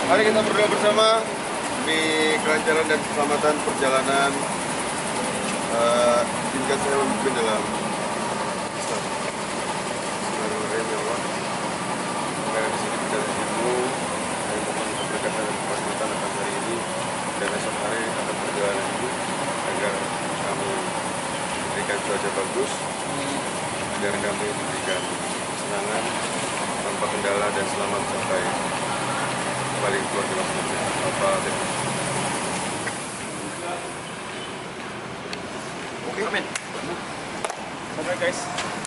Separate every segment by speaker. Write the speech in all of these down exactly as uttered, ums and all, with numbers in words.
Speaker 1: Mari kita berdoa bersama demi kelancaran dan keselamatan perjalanan uh, hingga saya memimpin dalam Islam. Bismillahirrahmanirrahim ya Allah. Semoga di sini kita dirimu dan mohon keberkatan dan keselamatan akan hari ini dan esok hari akan perjalanan ini agar kami diberikan cuaca bagus, agar kami diberikan kesenangan tanpa kendala dan selamat sampai kembali keluar di masjidnya. Apa oke, amin. Sampai guys.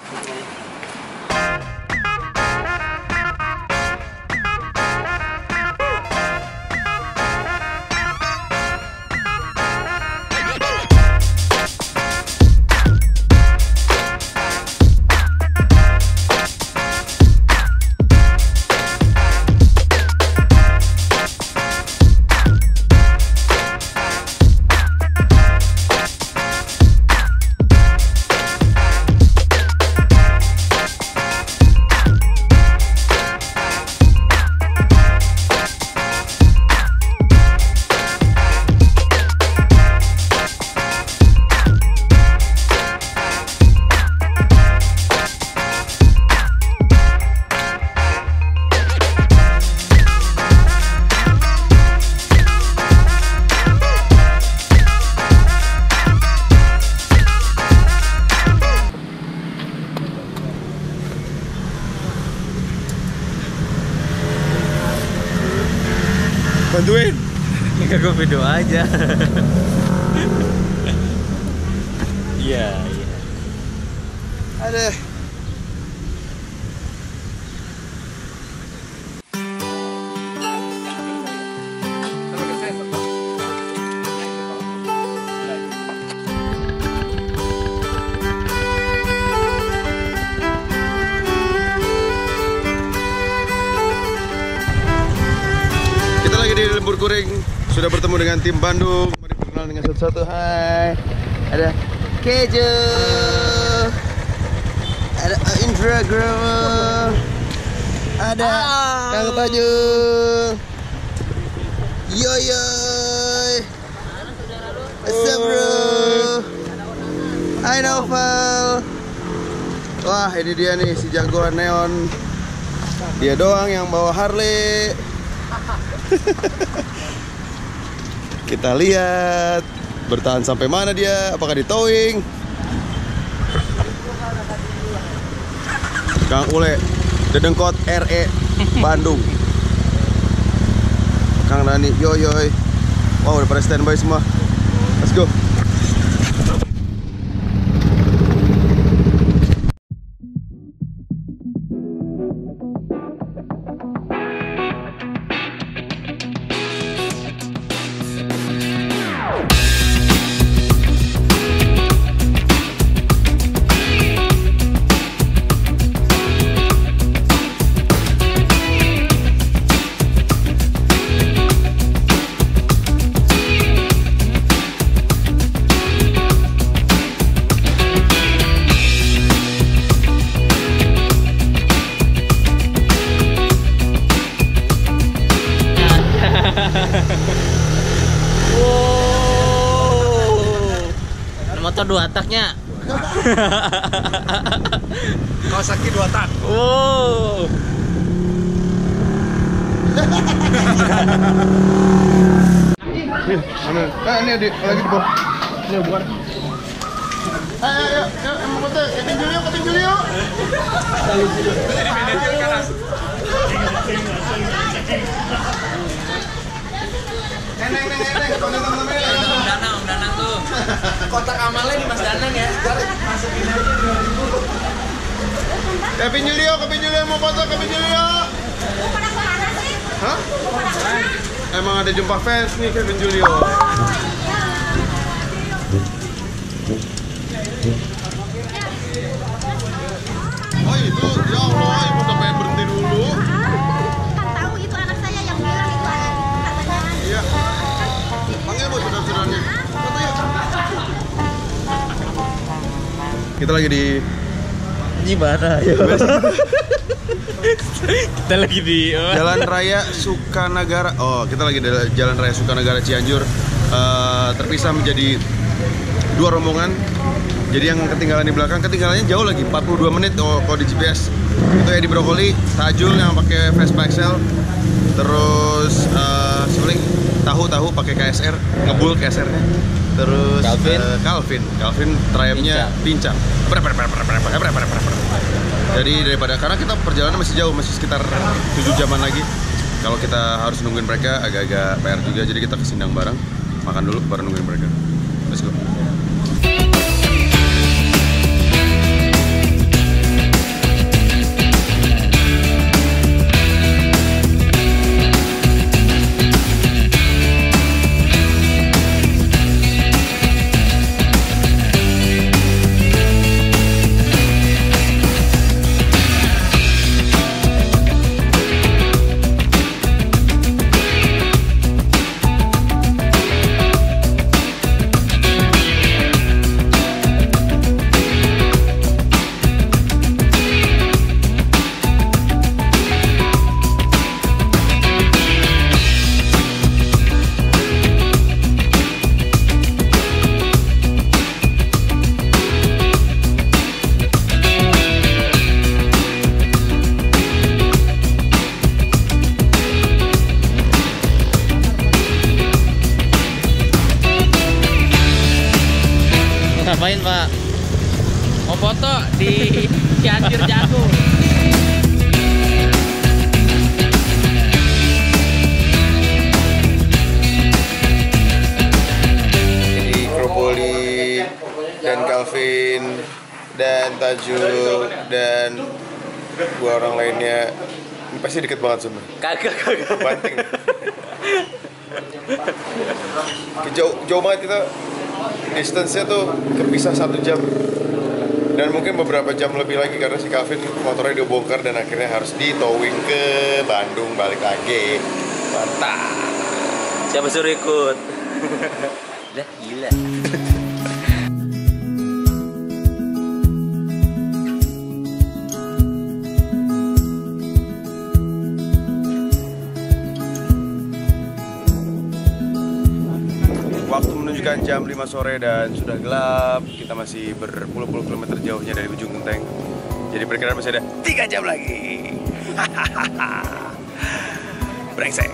Speaker 1: Bantuin.
Speaker 2: Enggak, gue video aja. Iya, iya.
Speaker 1: Ada. Di Lembur Kuring sudah bertemu dengan tim Bandung. Mari perkenalan dengan satu-satu. Hai, ada Kejo, ada Indra Grama, ada ah. Kang Tanjung, Yoyoy, What's up bro? Hai Novel. Wah, ini dia nih si jagoan neon. Dia doang yang bawa Harley. Kita lihat bertahan sampai mana dia, apakah di towing. Kang Ule, Dedengkot R E Bandung. Kang Nani, yoyoy. Wow, udah pada standby semua. Let's go.
Speaker 2: Motor dua taknya.
Speaker 3: Kawasaki dua tak.
Speaker 2: Wow.
Speaker 1: Mana? Ah, ini adik lagi di bawah. Ini bukan. Ayo, ayo, ayo, mau foto. Ketin Julio, Ketin Julio.
Speaker 3: Jadi manajer kanan.
Speaker 1: Neng, neng, neng, teman-teman.
Speaker 2: Om Danang, Om Danang tuh.
Speaker 3: Kotak amalnya di Mas Danang ya. Masukin aja dua ribu.
Speaker 1: Kevin Julio, Kevin Julio mau foto, Kevin Julio. Hah? Emang ada jumpa fans nih Kevin Julio. Oh itu, ya Allah, ibu udah pengen berhenti dulu.
Speaker 4: Kan tahu itu anak saya yang bilang itu katanya.
Speaker 1: Iya. Panggil bu saudara-saudaranya. Foto yuk. Kita lagi di
Speaker 2: Gimana ya? Kita lagi di oh.
Speaker 1: Jalan Raya Sukanagara. Oh, kita lagi di Jalan Raya Sukanagara Cianjur. Uh, terpisah menjadi dua rombongan. Jadi yang ketinggalan di belakang, ketinggalannya jauh lagi, empat puluh dua menit oh, kalau di G P S. Itu Edi Brokoli, Tajul yang pakai Vespa X L. Terus uh, sebenarnya tahu-tahu pakai K S R, ngebul K S R-nya. Terus
Speaker 2: Calvin,
Speaker 1: uh, Calvin, Calvin triumphnya pincang. Jadi daripada karena kita perjalanan masih jauh, masih sekitar tujuh jaman lagi. Kalau kita harus nungguin mereka agak-agak P R juga, jadi kita kesindang bareng, makan dulu baru nungguin mereka. Let's go.
Speaker 2: Ngapain Pak? Mau foto di Cianjur Jagung.
Speaker 1: Jadi Brokoli dan Calvin dan Tajul dan dua orang lainnya. Ini pasti deket banget semua.
Speaker 2: Kagak kagak.
Speaker 1: Banting. Jauh jauh banget kita. Distance-nya tuh kepisah satu jam. Dan mungkin beberapa jam lebih lagi karena si Calvin motornya dibongkar dan akhirnya harus ditowing ke Bandung balik lagi. Mantap.
Speaker 2: Siapa suruh ikut? Dah gila.
Speaker 1: Waktu menunjukkan jam lima sore dan sudah gelap. Kita masih berpuluh-puluh kilometer jauhnya dari ujung genteng. Jadi perkiraan masih ada tiga jam lagi. Brengsek.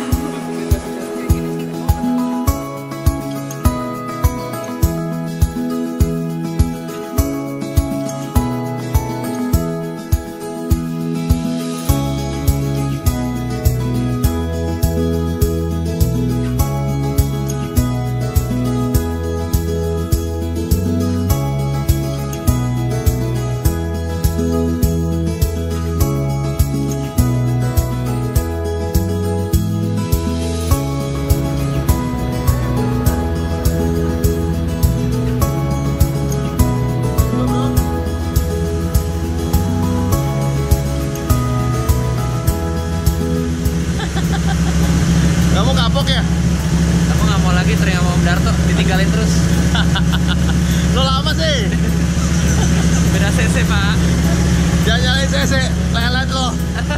Speaker 1: Kamu kapok ya?
Speaker 2: Aku nggak mau lagi teringat sama Om Darto, ditinggalin terus. Lo lama sih. Beda C C Pak.
Speaker 1: Jangan nyalain C C, lelet lo.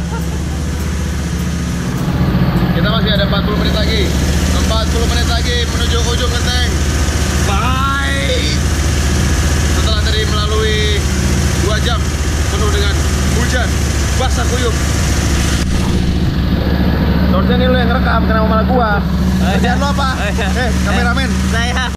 Speaker 1: Kita masih ada empat puluh menit lagi. empat puluh menit lagi menuju ujung genteng. Bye. Setelah tadi melalui dua jam penuh dengan hujan, basah kuyup. Seharusnya nih lo yang ngerekam, kenapa malah gua? Kerjaan lo apa? Eh, kameramen.
Speaker 2: Saya.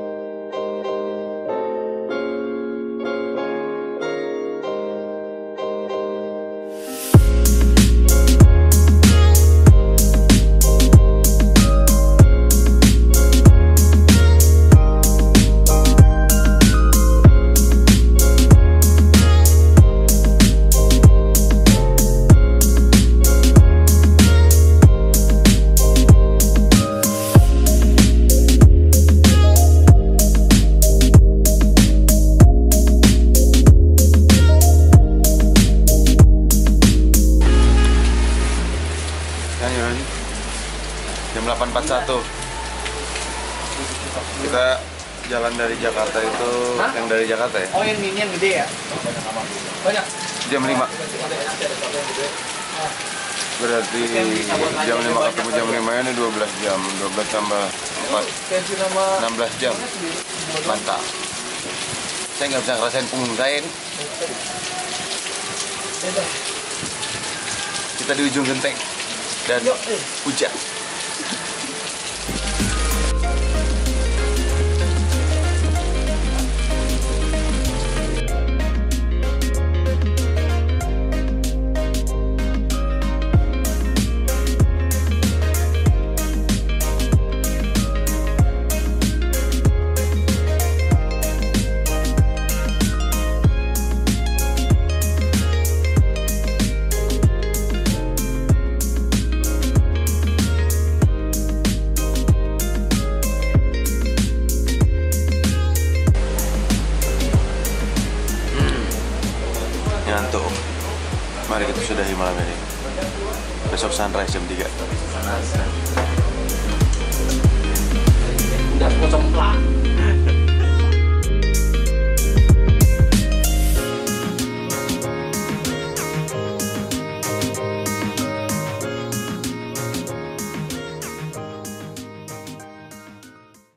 Speaker 1: Jam delapan empat puluh satu. Kita jalan dari Jakarta itu. Hah? Yang dari Jakarta ya?
Speaker 3: Oh yang ini yang gede ya? Banyak.
Speaker 1: jam lima. Berarti jam lima ketemu jam lima ini dua belas jam. dua belas tambah empat, enam belas jam. Mantap. Saya nggak bisa ngerasain punggung saya ini. Kita di ujung genteng dan hujan. Ngantuk. Mari kita sudahi malam ini. Besok sunrise jam tiga.
Speaker 3: Udah kocok plak.